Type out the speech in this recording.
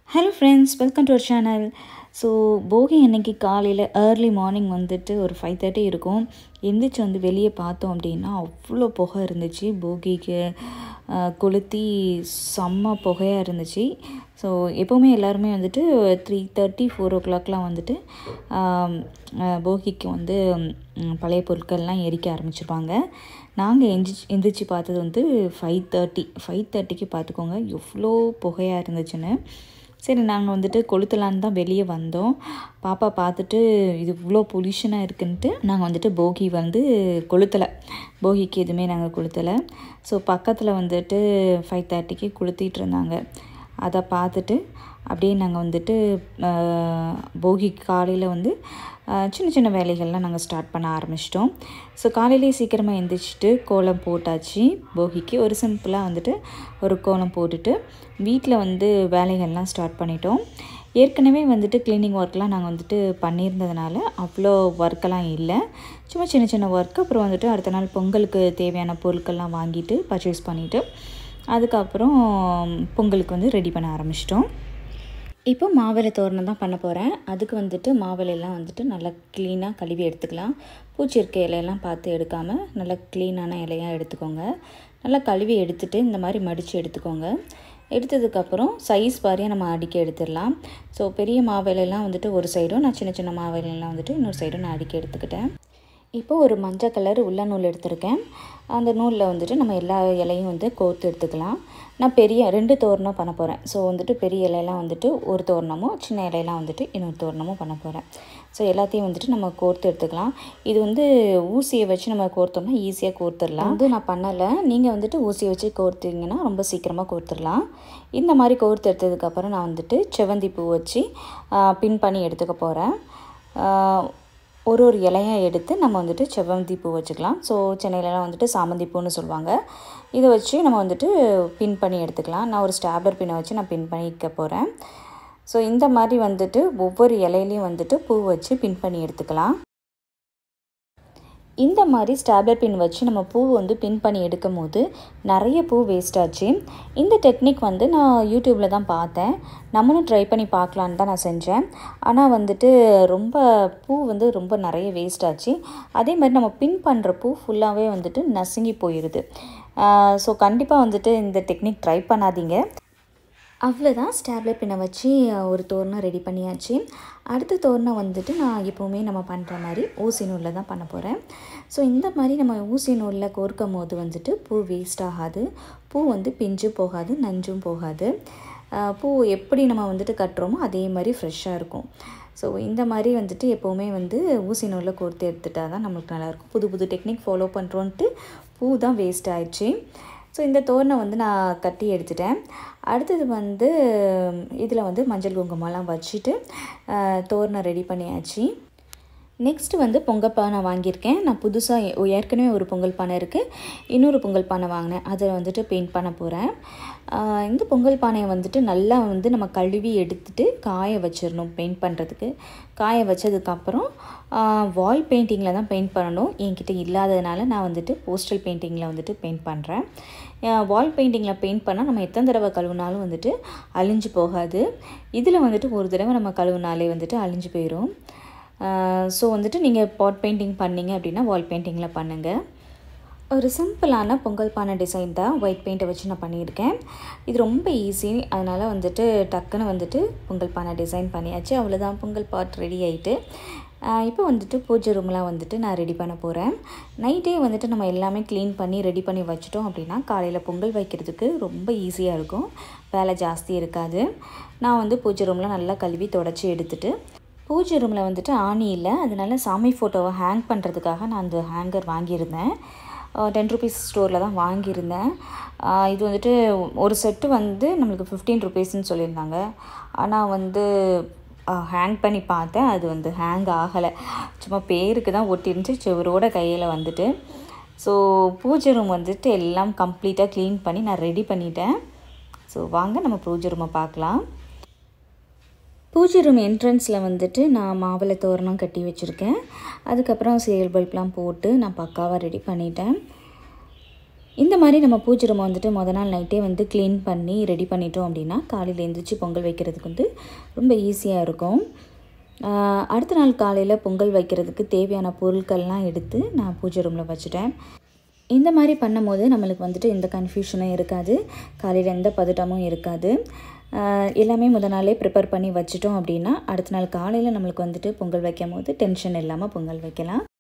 Hello friends, welcome to our channel. So போகி அன்னைக்கு காலையில் ஏர்லி மார்னிங் வந்துட்டு ஒரு 5:30 இருக்கும். எந்திரிச்சு வந்து வெளியே பார்த்தோம் அப்படின்னா அவ்வளோ புகை இருந்துச்சு. போகிக்கு கொளுத்தி செம்ம புகையாக இருந்துச்சு. ஸோ எப்போவுமே எல்லாருமே வந்துட்டு 3:30 4 o'clockலாம் வந்துட்டு போகிக்கு வந்து பழைய பொருட்கள்லாம் எரிக்க ஆரம்பிச்சிருப்பாங்க. நாங்கள் எந்திரிச்சு பார்த்தது வந்து 5:30க்கு பார்த்துக்கோங்க எவ்வளோ புகையாக இருந்துச்சுன்னு. சரி, நாங்கள் வந்துட்டு கொளுத்தலான்னு தான் வெளியே வந்தோம். பாப்பா பார்த்துட்டு இது இவ்வளோ பொல்யூஷனாக இருக்குன்ட்டு நாங்கள் வந்துட்டு போகி வந்து கொளுத்தலை. போகிக்கு எதுவுமே நாங்கள் கொளுத்தலை. ஸோ பக்கத்தில் வந்துட்டு 5:30க்கு கொளுத்திட்டு இருந்தாங்க. அதை பார்த்துட்டு அப்படியே நாங்கள் வந்துட்டு போகி காலையில் வந்து சின்ன சின்ன வேலைகள்லாம் நாங்கள் ஸ்டார்ட் பண்ண ஆரம்பிச்சிட்டோம். ஸோ காலையிலே சீக்கிரமாக எழுந்திரிச்சிட்டு கோலம் போட்டாச்சு. போகிக்கு ஒரு சிம்பிளாக வந்துட்டு ஒரு கோலம் போட்டுட்டு வீட்டில் வந்து வேலைகள்லாம் ஸ்டார்ட் பண்ணிட்டோம். ஏற்கனவே வந்துட்டு க்ளீனிங் ஒர்க்லாம் நாங்கள் வந்துட்டு பண்ணியிருந்ததுனால அவ்வளோ ஒர்க்கெல்லாம் இல்லை. சும்மா சின்ன சின்ன ஒர்க். அப்புறம் வந்துட்டு அடுத்த நாள் பொங்கலுக்கு தேவையான பொருட்கள்லாம் வாங்கிட்டு பர்ச்சேஸ் பண்ணிவிட்டு அதுக்கப்புறம் பொங்கலுக்கு வந்து ரெடி பண்ண ஆரம்பிச்சிட்டோம். இப்போ மாவிளை தோரணம் தான் பண்ண போகிறேன். அதுக்கு வந்துட்டு மாவிளையெல்லாம் வந்துட்டு நல்லா க்ளீனாக கழுவி எடுத்துக்கலாம். பூச்சி இருக்க இலையெல்லாம் பார்த்து எடுக்காமல் நல்லா க்ளீனான இலையாக எடுத்துக்கோங்க. நல்லா கழுவி எடுத்துகிட்டு இந்த மாதிரி மடித்து எடுத்துக்கோங்க. எடுத்ததுக்கப்புறம் சைஸ் வாரியாக நம்ம அடுக்கி எடுத்துடலாம். ஸோ பெரிய மாவிளையெல்லாம் வந்துட்டு ஒரு சைடும், நான் சின்ன சின்ன மாவிளையெல்லாம் வந்துட்டு இன்னொரு சைடும் நான் அடுக்கி எடுத்துக்கிட்டேன். இப்போ ஒரு மஞ்சள் கலர் உள்ள நூல் எடுத்திருக்கேன். அந்த நூலில் வந்துட்டு நம்ம எல்லா இலையும் வந்து கோர்த்து எடுத்துக்கலாம். நான் பெரிய 2 தோரணம் பண்ண போகிறேன். ஸோ வந்துட்டு பெரிய இலையெல்லாம் வந்துட்டு ஒரு தோரணமும், சின்ன இலையெல்லாம் வந்துட்டு இன்னொரு தோரணமும் பண்ண போகிறேன். ஸோ எல்லாத்தையும் வந்துட்டு நம்ம கோர்த்து எடுத்துக்கலாம். இது வந்து ஊசியை வச்சு நம்ம கோர்த்தோம்னா ஈஸியாக கோர்த்துடலாம். வந்து நான் பண்ணலை. நீங்கள் வந்துட்டு ஊசியை வச்சு கோர்த்திங்கன்னா ரொம்ப சீக்கிரமாக கோர்த்துடலாம். இந்த மாதிரி கோர்த்து எடுத்ததுக்கப்புறம் நான் வந்துட்டு செவந்தி பூ வச்சு பின் பண்ணி எடுத்துக்க போகிறேன். ஒரு இலையாக எடுத்து நம்ம வந்துட்டு செவ்வந்தி பூ வச்சுக்கலாம். ஸோ சென்னையிலலாம் வந்துட்டு சாமந்தி பூன்னு சொல்லுவாங்க. இதை வச்சு நம்ம வந்துட்டு பின் பண்ணி எடுத்துக்கலாம். நான் ஒரு ஸ்டாப்லர் பின்னை வச்சு நான் பின் பண்ணிக்க போகிறேன். ஸோ இந்த மாதிரி வந்துட்டு ஒவ்வொரு இலையிலையும் வந்துட்டு பூ வச்சு பின் பண்ணி எடுத்துக்கலாம். இந்த மாதிரி ஸ்டாப்லர் பின் வச்சு நம்ம பூ வந்து பின் பண்ணி எடுக்கும் போது நிறைய பூ வேஸ்ட் ஆச்சு. இந்த டெக்னிக் வந்து நான் யூடியூப்பில் தான் பார்த்தேன். நம்மளும் ட்ரை பண்ணி பார்க்கலான்னு தான் நான் செஞ்சேன். ஆனால் வந்துட்டு பூ வந்து ரொம்ப நிறைய வேஸ்ட் ஆச்சு. அதே மாதிரி நம்ம பின் பண்ணுற பூ ஃபுல்லாகவே வந்துட்டு நசுங்கி போயிடுது. ஸோ கண்டிப்பாக வந்துட்டு இந்த டெக்னிக் ட்ரை பண்ணாதீங்க. அவ்வளோதான், ஸ்டாப்லர் பின்னை வச்சு ஒரு தோரணம் ரெடி பண்ணியாச்சு. அடுத்த தோரணம் வந்துட்டு நான் எப்போவுமே நம்ம பண்ணுற மாதிரி ஊசி நூலில் தான் பண்ண போகிறேன். ஸோ இந்த மாதிரி நம்ம ஊசி நூலில் கோர்க்கும் போது வந்துட்டு பூ வேஸ்ட் ஆகாது. பூ வந்து பிஞ்சு போகாது, நஞ்சும் போகாது. பூ எப்படி நம்ம வந்துட்டு கட்டுறோமோ அதே மாதிரி ஃப்ரெஷ்ஷாக இருக்கும். ஸோ இந்த மாதிரி வந்துட்டு எப்போவுமே வந்து ஊசி நூலில் கோர்த்து எடுத்துட்டா தான் நம்மளுக்கு நல்லாயிருக்கும். புது புது டெக்னிக் ஃபாலோ பண்ணுறோன்ட்டு பூ தான் வேஸ்ட் ஆயிடுச்சு. ஸோ இந்த தோரணம் வந்து நான் கட்டி எடுத்துட்டேன். அடுத்தது வந்து இதில் வந்து மஞ்சள் குங்குமம்லாம் வச்சுட்டு தோரணம் ரெடி பண்ணியாச்சு. நெக்ஸ்ட்டு வந்து பொங்கல் பானை வாங்கியிருக்கேன். நான் புதுசாக ஏற்கனவே ஒரு பொங்கல் பானை இருக்குது, இன்னொரு பொங்கல் பானை வாங்கினேன். அதை வந்துட்டு பெயிண்ட் பண்ண போகிறேன். இந்த பொங்கல் பானையை வந்துட்டு நல்லா வந்து நம்ம கழுவி எடுத்துகிட்டு காய வச்சிடணும் பெயிண்ட் பண்ணுறதுக்கு. காய வச்சதுக்கப்புறம் வால் பெயிண்டிங்கில் தான் பெயிண்ட் பண்ணணும். என்கிட்ட இல்லாததுனால நான் வந்துட்டு போஸ்டல் பெயிண்டிங்கில் வந்துட்டு பெயிண்ட் பண்ணுறேன். வால் பெயிண்டிங்கில் பெயிண்ட் பண்ணால் நம்ம எத்தனை தடவை கழுவினாலும் வந்துட்டு அழிஞ்சு போகாது. இதில் வந்துட்டு ஒரு தடவை நம்ம கழுவினாலே வந்துட்டு அழிஞ்சு போயிடும். ஸோ வந்துட்டு நீங்கள் பாட் பெயிண்டிங் பண்ணிங்க அப்படின்னா வால் பெயிண்டிங்கில் பண்ணுங்கள். ஒரு சிம்பிளான பொங்கல் பானை டிசைன் தான் ஒயிட் பெயிண்ட்டை வச்சு நான் பண்ணியிருக்கேன். இது ரொம்ப ஈஸி. அதனால் வந்துட்டு டக்குன்னு வந்துட்டு பொங்கல் பானை டிசைன் பண்ணியாச்சு. அவ்வளோதான், பொங்கல் பாட் ரெடி ஆகிட்டு. இப்போ வந்துட்டு பூஜை ரூம்லாம் வந்துட்டு நான் ரெடி பண்ண போகிறேன். நைட்டே வந்துட்டு நம்ம எல்லாமே க்ளீன் பண்ணி ரெடி பண்ணி வச்சிட்டோம் அப்படின்னா காலையில் பொங்கல் வைக்கிறதுக்கு ரொம்ப ஈஸியாக இருக்கும். வேலை ஜாஸ்தி இருக்காது. நான் வந்து பூஜை ரூம்லாம் நல்லா கழுவி தொடச்சி எடுத்துகிட்டு பூஜை ரூமில் வந்துட்டு ஆணி இல்லை, அதனால சாமி ஃபோட்டோவை ஹேங் பண்ணுறதுக்காக நான் அந்த ஹேங்கர் வாங்கியிருந்தேன். 10 rupees ஸ்டோரில் தான் வாங்கியிருந்தேன். இது வந்துட்டு ஒரு செட்டு வந்து நம்மளுக்கு 15 rupeesன்னு சொல்லியிருந்தாங்க. ஆனால் வந்து ஹேங் பண்ணி பார்த்தேன், அது வந்து ஹேங் ஆகலை. சும்மா பேருக்கு தான் ஒட்டிருந்துச்சு. செவரோட கையில் வந்துட்டு. ஸோ பூஜை ரூம் வந்துட்டு எல்லாம் கம்ப்ளீட்டாக க்ளீன் பண்ணி நான் ரெடி பண்ணிட்டேன். ஸோ வாங்க நம்ம பூஜை ரூமை பார்க்கலாம். பூஜை ரூம் என்ட்ரன்ஸில் வந்துட்டு நான் மாவிளை தோரணம் கட்டி வச்சுருக்கேன். அதுக்கப்புறம் சீரியல் பல்ப்லாம் போட்டு நான் பக்காவாக ரெடி பண்ணிட்டேன். இந்த மாதிரி நம்ம பூஜை ரூமை வந்துட்டு மொதல் நாள் நைட்டே வந்து க்ளீன் பண்ணி ரெடி பண்ணிட்டோம் அப்படின்னா காலையில் எழுந்திரிச்சு பொங்கல் வைக்கிறதுக்கு வந்து ரொம்ப ஈஸியாக இருக்கும். அடுத்த நாள் காலையில் பொங்கல் வைக்கிறதுக்கு தேவையான பொருட்கள்லாம் எடுத்து நான் பூஜை ரூமில் வச்சுட்டேன். இந்த மாதிரி பண்ணும்போது நம்மளுக்கு வந்துட்டு எந்த கன்ஃபியூஷனும் இருக்காது, காலையில் எந்த பதட்டமும் இருக்காது. எல்லாமே முதல் நாளே ப்ரிப்பேர் பண்ணி வச்சுட்டோம் அப்படின்னா அடுத்த நாள் காலையில் நம்மளுக்கு வந்துட்டு பொங்கல் வைக்கும் போது டென்ஷன் இல்லாமல் பொங்கல் வைக்கலாம்.